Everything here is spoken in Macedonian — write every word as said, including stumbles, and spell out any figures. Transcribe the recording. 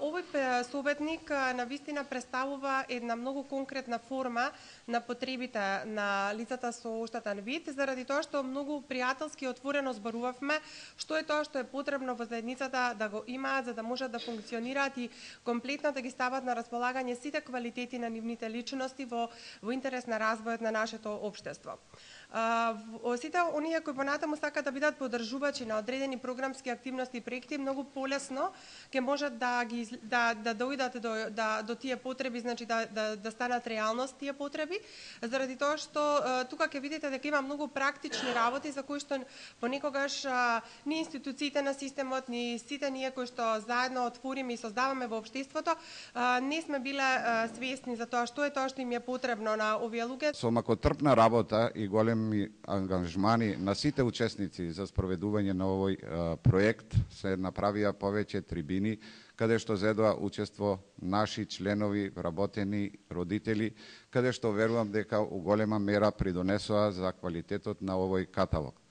Овој пе- советник а, навистина представува една многу конкретна форма на потребите на лицата со оштетен вид, заради тоа што многу пријателски и отворено зборувавме што е тоа што е потребно во заедницата да го имаат за да можат да функционираат и комплетно да ги стават на располагање сите квалитети на нивните личности во во интерес на развојот на нашето општество. А, в- сите оние кои понатаму сакаат да бидат поддржувачи на одредени програмски активности и проекти многу полесно ќе можат да ги из- да да дојдат до да до тие потреби, значи да да да станат реалност тие потреби, заради тоа што а, тука ќе видите дека има многу практични работи за кои што понекогаш а, ни институциите на системот, ни сите ние кои што заедно отвориме и создаваме во општеството, а, не сме биле а, свесни за тоа што е тоа што им е потребно на овие луѓе. Со макотрпна работа и големи ангажмани на сите учесници за спроведување на овој а, проект се направија повеќе трибини каде што зедоа учество наши членови, работени, родители, каде што верувам дека у голема мера придонесоа за квалитетот на овој каталог.